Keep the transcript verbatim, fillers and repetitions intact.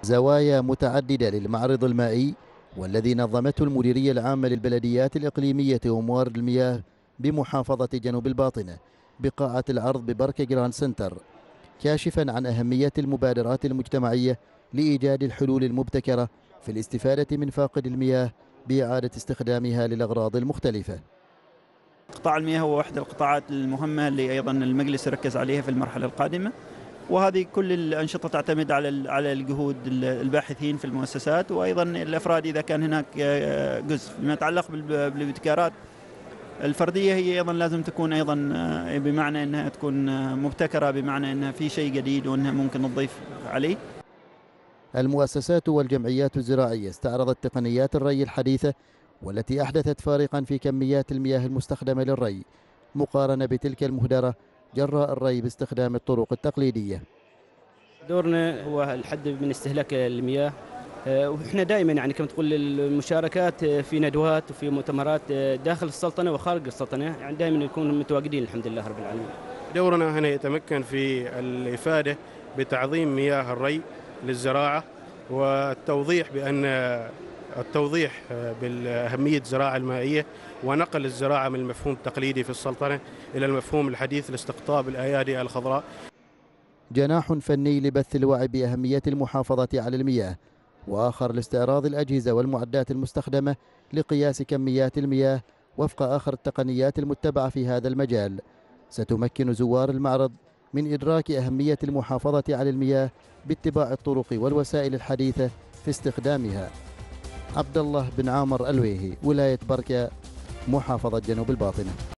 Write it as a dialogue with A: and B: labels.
A: زوايا متعددة للمعرض المائي، والذي نظمته المديرية العامة للبلديات الإقليمية وموارد المياه بمحافظة جنوب الباطنة بقاعة العرض ببركة جراند سنتر، كاشفا عن أهمية المبادرات المجتمعية لإيجاد الحلول المبتكرة في الاستفادة من فاقد المياه بإعادة استخدامها للأغراض المختلفة.
B: قطاع المياه هو واحد القطاعات المهمة اللي أيضا المجلس يركز عليها في المرحلة القادمة، وهذه كل الأنشطة تعتمد على على الجهود الباحثين في المؤسسات وأيضا الأفراد إذا كان هناك جزء. فيما يتعلق بالابتكارات الفردية هي أيضا لازم تكون أيضا بمعنى أنها تكون مبتكرة، بمعنى أنها في شيء جديد وأنها ممكن نضيف عليه.
A: المؤسسات والجمعيات الزراعية استعرضت تقنيات الري الحديثة والتي أحدثت فارقا في كميات المياه المستخدمة للري مقارنة بتلك المهدرة جراء الري باستخدام الطرق التقليدية.
C: دورنا هو الحد من استهلاك المياه، واحنا دائما يعني كما تقول المشاركات في ندوات وفي مؤتمرات داخل السلطنة وخارج السلطنة، يعني دائما نكون متواجدين الحمد لله رب العالمين.
D: دورنا هنا يتمكن في الإفادة بتعظيم مياه الري للزراعة، والتوضيح بأن التوضيح بالأهمية الزراعة المائية ونقل الزراعة من المفهوم التقليدي في السلطنة إلى المفهوم الحديث لاستقطاب الأيادي الخضراء.
A: جناح فني لبث الوعي بأهمية المحافظة على المياه، وآخر لاستعراض الأجهزة والمعدات المستخدمة لقياس كميات المياه وفق آخر التقنيات المتبعة في هذا المجال، ستمكن زوار المعرض من إدراك أهمية المحافظة على المياه باتباع الطرق والوسائل الحديثة في استخدامها. عبد الله بن عامر الويهي، ولاية بركة، محافظة جنوب الباطنة.